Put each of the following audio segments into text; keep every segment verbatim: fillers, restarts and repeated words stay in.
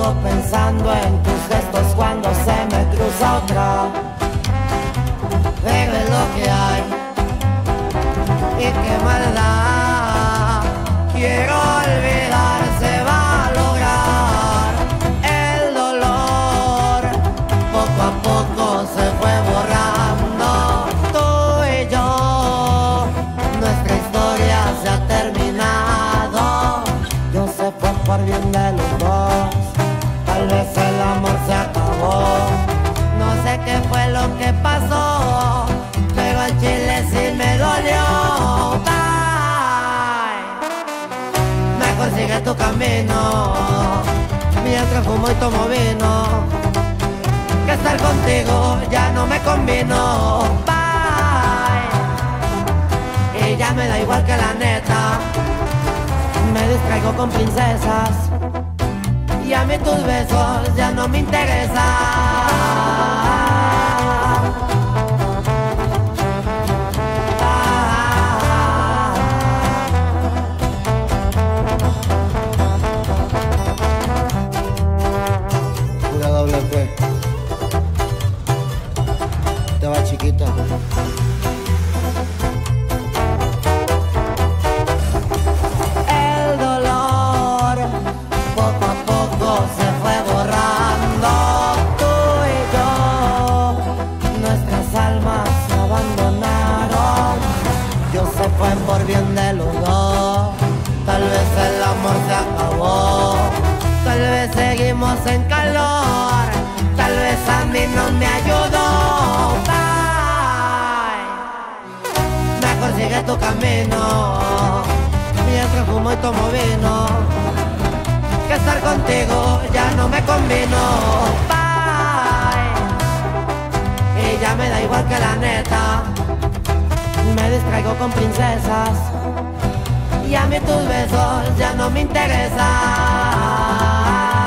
Sigo pensando en tus gestos cuando se me cruza otra. Pero es lo que hay y qué maldad. Quiero olvidar, se va a lograr. El dolor poco a poco se fue borrando. Tú y yo, nuestra historia se ha terminado. Yo sé fue por bien de los dos. Tal vez el amor se acabó. No sé qué fue lo que pasó, pero el chile sí me dolió. Bye. Mejor sigue tu camino mientras fumo y tomo vino, que estar contigo ya no me convino. Bye. Y ya me da igual que la neta, me distraigo con princesas y a mí tus besos ya no me interesan. Te va chiquita. El dolor poco a poco se fue borrando. Tú y yo, nuestras almas se abandonaron. Yo se fue por bien de los dos. Tal vez el amor se acabó. Tal vez seguimos en calor. Tal vez a mí no me ayudó. Bye. Mejor sigue tu camino mientras fumo y tomo vino, que estar contigo ya no me convino. Bye. Y ya me da igual que la neta, me distraigo con princesas y a mí tus besos ya no me interesan.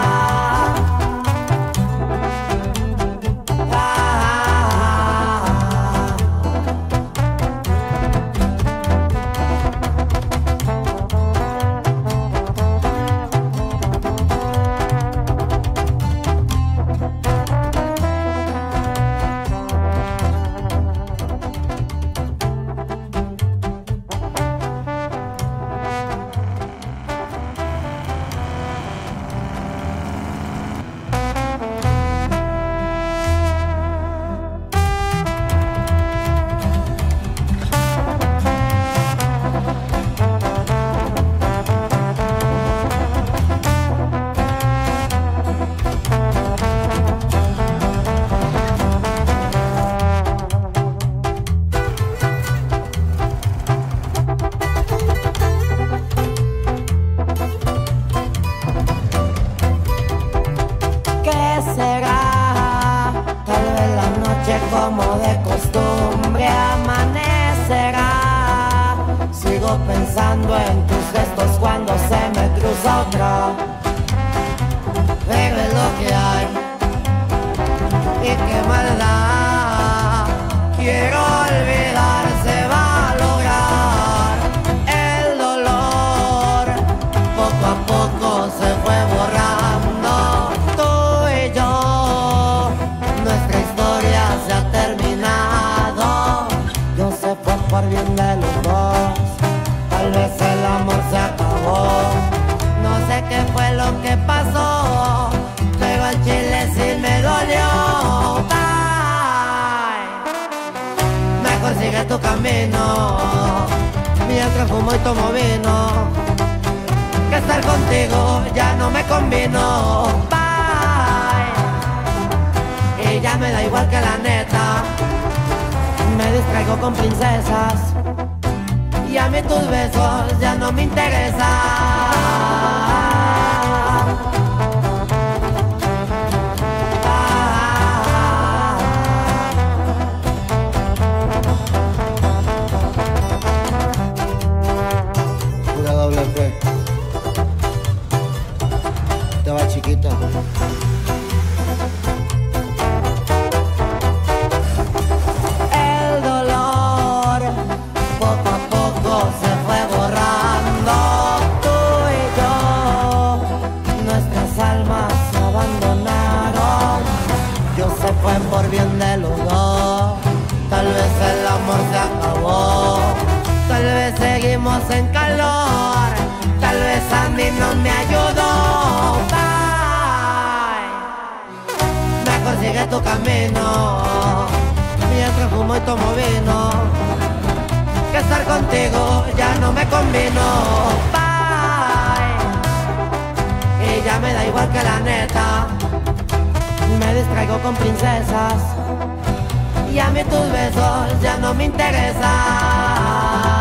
Como de costumbre amanecerá. Sigo pensando en tus gestos cuando se me cruza otra. Pero es lo que hay y qué maldad. Quiero olvidar, se va a lograr. El dolor poco a poco se fue borrando. Tú y yo, nuestra historia se ha terminado. Yo sé fue por bien de los dos. Tal vez el amor se acabó. No sé qué fue lo que pasó, pero el chile sí me dolió. Bye. Mejor sigue tu camino mientras fumo y tomo vino, que estar contigo ya no me convino. Bye. Y ya me da igual que la neta, me distraigo con princesas y a mí tus besos ya no me interesan. Pura doble P. Te va chiquita. Almas fue por bien de los dos. Tal vez el amor se acabó, tal vez seguimos en calor, tal vez a mí no me ayudó. Bye. Mejor sigue tu camino, mientras fumo y tomo vino, que estar contigo ya no me convino. Bye. Y ya me da igual que la neta, me distraigo con princesas y a mí tus besos ya no me interesan.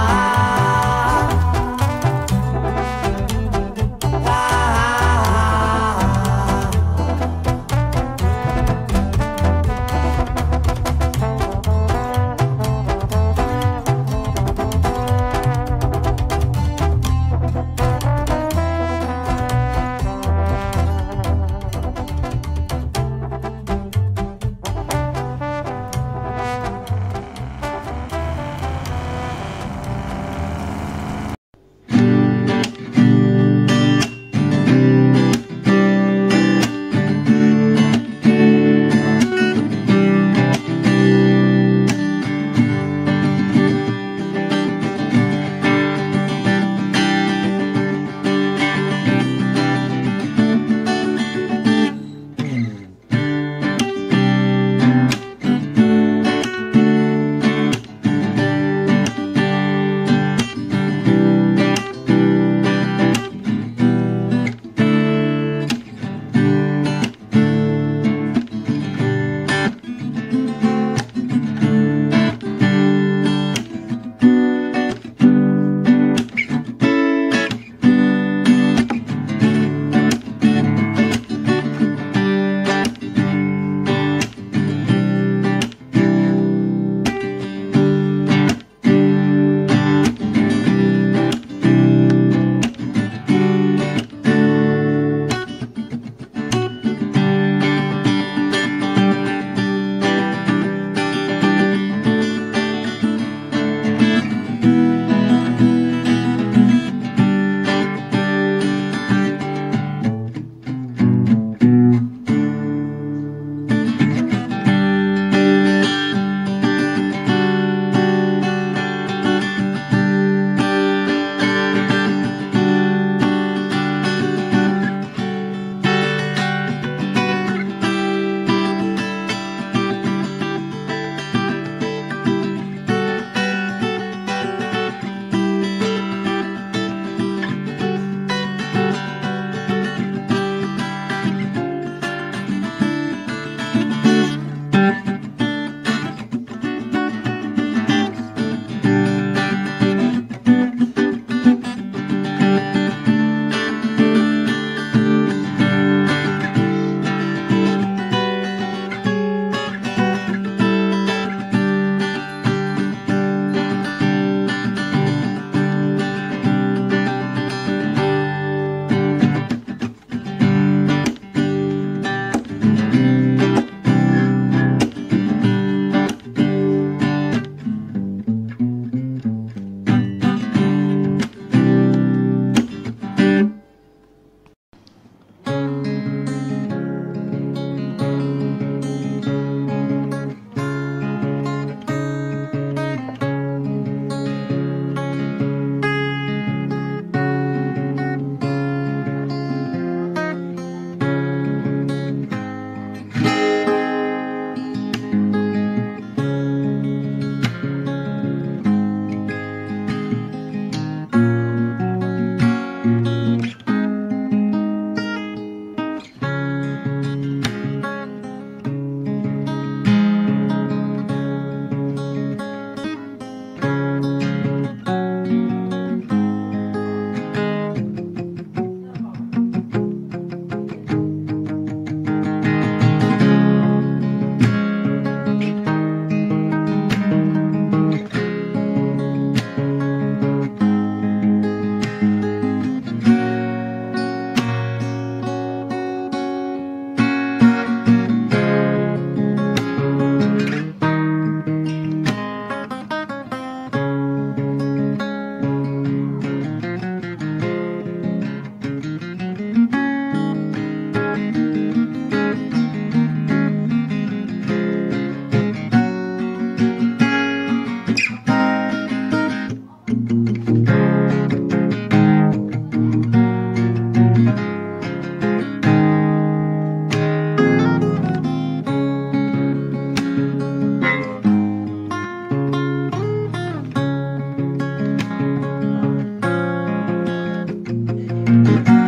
Thank you.